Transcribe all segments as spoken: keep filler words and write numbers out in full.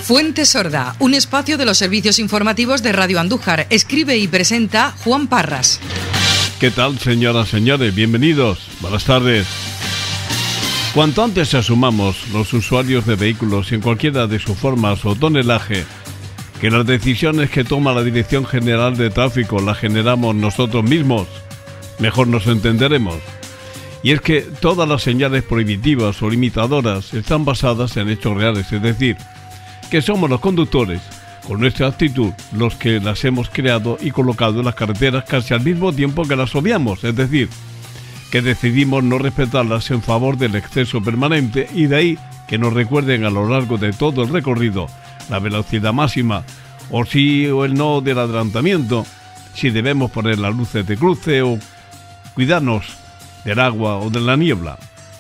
Fuente Sorda, un espacio de los servicios informativos de Radio Andújar. Escribe y presenta Juan Parras. ¿Qué tal, señoras y señores? Bienvenidos. Buenas tardes. Cuanto antes asumamos los usuarios de vehículos en cualquiera de sus formas o tonelaje, que las decisiones que toma la Dirección General de Tráfico las generamos nosotros mismos, mejor nos entenderemos. Y es que todas las señales prohibitivas o limitadoras están basadas en hechos reales, es decir, que somos los conductores, con nuestra actitud, los que las hemos creado y colocado en las carreteras casi al mismo tiempo que las obviamos, es decir, que decidimos no respetarlas en favor del exceso permanente, y de ahí que nos recuerden a lo largo de todo el recorrido la velocidad máxima, o sí o el no del adelantamiento, si debemos poner las luces de cruce o cuidarnos del agua o de la niebla.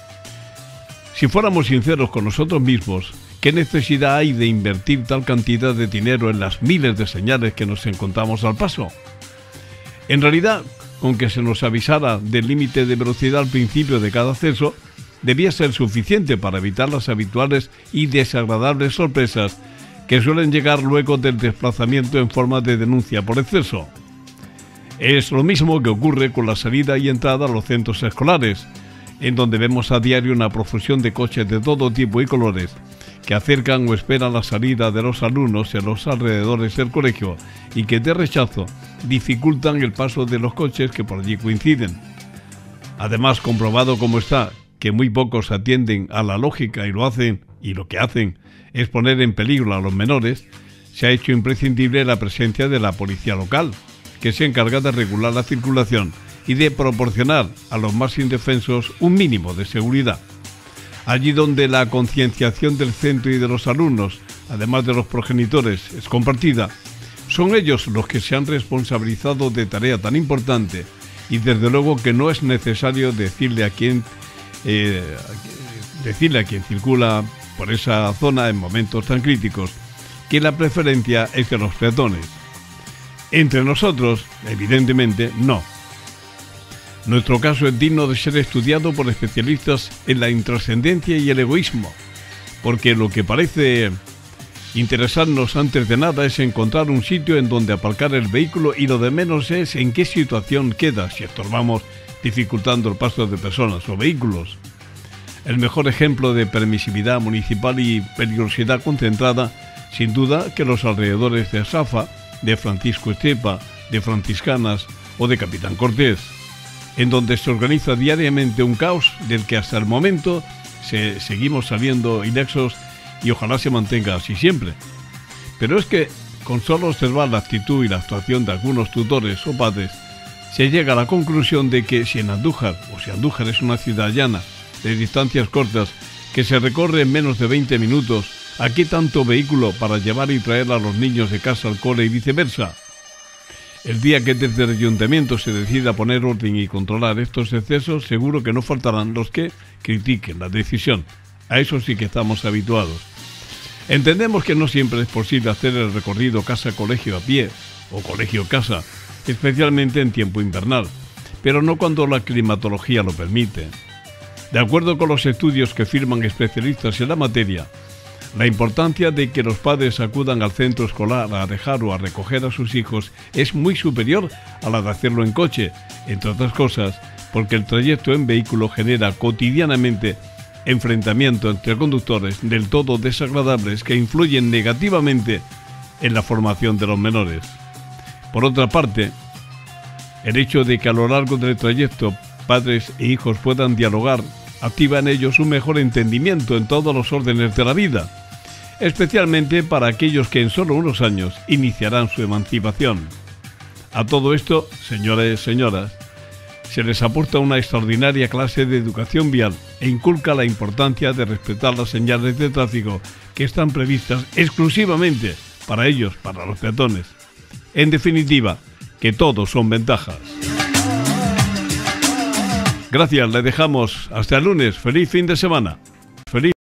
Si fuéramos sinceros con nosotros mismos, ¿qué necesidad hay de invertir tal cantidad de dinero en las miles de señales que nos encontramos al paso? En realidad, con que se nos avisara del límite de velocidad al principio de cada acceso, debía ser suficiente para evitar las habituales y desagradables sorpresas que suelen llegar luego del desplazamiento en forma de denuncia por exceso. Es lo mismo que ocurre con la salida y entrada a los centros escolares, en donde vemos a diario una profusión de coches de todo tipo y colores que acercan o esperan la salida de los alumnos en los alrededores del colegio y que de rechazo dificultan el paso de los coches que por allí coinciden. Además, comprobado como está que muy pocos atienden a la lógica y lo hacen, y lo que hacen es poner en peligro a los menores, se ha hecho imprescindible la presencia de la policía local, que se encarga de regular la circulación y de proporcionar a los más indefensos un mínimo de seguridad. Allí donde la concienciación del centro y de los alumnos, además de los progenitores, es compartida, son ellos los que se han responsabilizado de tarea tan importante, y desde luego que no es necesario decirle a quien eh, decirle a quien circula por esa zona en momentos tan críticos que la preferencia es de los peatones. Entre nosotros, evidentemente, no. Nuestro caso es digno de ser estudiado por especialistas en la intrascendencia y el egoísmo, porque lo que parece interesarnos antes de nada es encontrar un sitio en donde aparcar el vehículo, y lo de menos es en qué situación queda si estorbamos dificultando el paso de personas o vehículos. El mejor ejemplo de permisividad municipal y peligrosidad concentrada, sin duda, que los alrededores de Asafa, de Francisco Estepa, de Franciscanas o de Capitán Cortés, en donde se organiza diariamente un caos del que hasta el momento se, seguimos saliendo ilesos, y ojalá se mantenga así siempre. Pero es que, con solo observar la actitud y la actuación de algunos tutores o padres, se llega a la conclusión de que si en Andújar, o si Andújar es una ciudad llana, de distancias cortas, que se recorre en menos de veinte minutos, ¿a qué tanto vehículo para llevar y traer a los niños de casa al cole y viceversa? El día que desde el ayuntamiento se decida poner orden y controlar estos excesos, seguro que no faltarán los que critiquen la decisión. A eso sí que estamos habituados. Entendemos que no siempre es posible hacer el recorrido casa-colegio a pie o colegio-casa, especialmente en tiempo invernal, pero no cuando la climatología lo permite. De acuerdo con los estudios que firman especialistas en la materia, la importancia de que los padres acudan al centro escolar a dejar o a recoger a sus hijos es muy superior a la de hacerlo en coche, entre otras cosas porque el trayecto en vehículo genera cotidianamente enfrentamientos entre conductores del todo desagradables que influyen negativamente en la formación de los menores. Por otra parte, el hecho de que a lo largo del trayecto padres e hijos puedan dialogar activa en ellos un mejor entendimiento en todos los órdenes de la vida, especialmente para aquellos que en solo unos años iniciarán su emancipación. A todo esto, señores y señoras, se les aporta una extraordinaria clase de educación vial e inculca la importancia de respetar las señales de tráfico que están previstas exclusivamente para ellos, para los peatones. En definitiva, que todos son ventajas. Gracias, le dejamos hasta el lunes. Feliz fin de semana. Feliz